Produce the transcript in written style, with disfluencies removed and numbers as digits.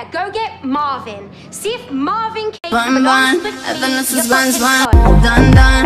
Yeah, go get Marvin. See if Marvin can. Bun bun, Evanescence buns bun. Dun dun.